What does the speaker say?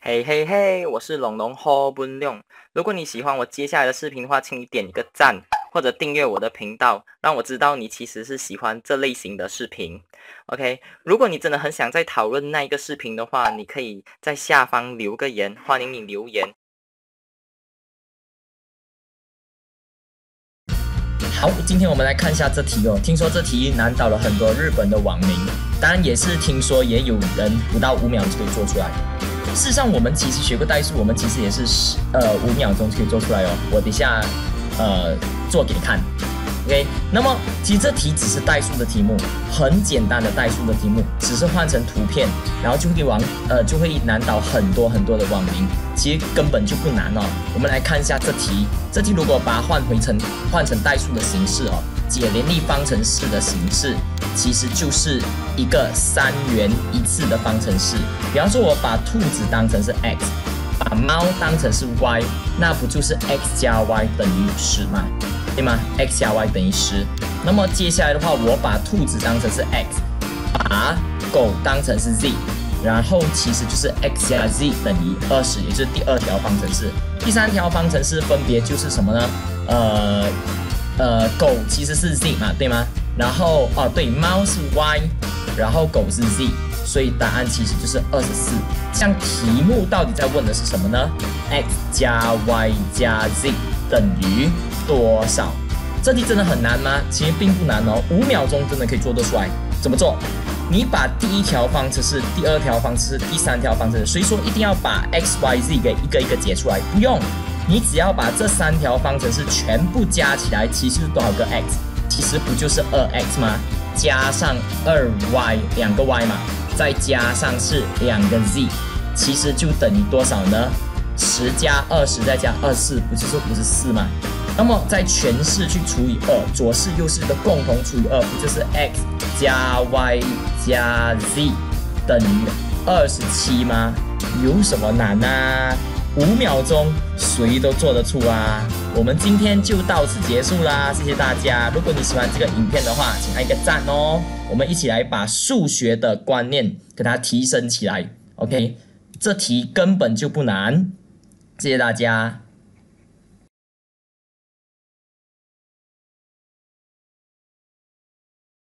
嘿嘿嘿，我是龙龙侯本亮。如果你喜欢我接下来的视频的话，请你点一个赞或者订阅我的频道，让我知道你其实是喜欢这类型的视频。OK，如果你真的很想再讨论那一个视频的话，你可以在下方留个言，欢迎你留言。 好，今天我们来看一下这题哦。听说这题难倒了很多日本的网民，当然也是听说也有人不到5秒就可以做出来。事实上，我们其实学过代数，我们其实也是5秒钟就可以做出来哦。我等一下做给你看。OK， 那么其实这题只是代数的题目，很简单的代数的题目，只是换成图片，然后就会难倒很多的网民。其实根本就不难哦。我们来看一下这题，这题如果把它换成代数的形式哦，解联立方程式的形式，其实就是一个3元一次的方程式。比方说，我把兔子当成是 x， 把猫当成是 y， 那不就是 x 加 y 等于10吗？对吗 ？x 加 y 等于10。那么接下来的话，我把兔子当成是 x， 把狗当成是 z， 然后其实就是 x 加 z 等于20，也就是第2条方程式。第3条方程式分别就是什么呢？狗其实是 z 嘛，对吗？然后对，猫是 y， 然后狗是 z， 所以答案其实就是24。像题目到底在问的是什么呢 ？x 加 y 加 z 等于多少？这题真的很难吗？其实并不难哦，5秒钟真的可以做得出来。怎么做？你把第1条方程式、第2条方程式、第3条方程式，所以说一定要把 x、y、z 给一个一个解出来，不用，你只要把这3条方程式全部加起来，其实是多少个 x？ 其实不就是 2x 吗？加上2y， 2个 y 嘛，再加上是2个 z， 其实就等于多少呢？10加20再加24，不就是54吗？那么在全式去除以2，左式右式的共同除以2，不就是 x 加 y 加 z 等于27吗？有什么难啊？5秒钟谁都做得出啊！我们今天就到此结束啦，谢谢大家。如果你喜欢这个影片的话，请按一个赞哦。我们一起来把数学的观念给它提升起来。OK， 这题根本就不难，谢谢大家。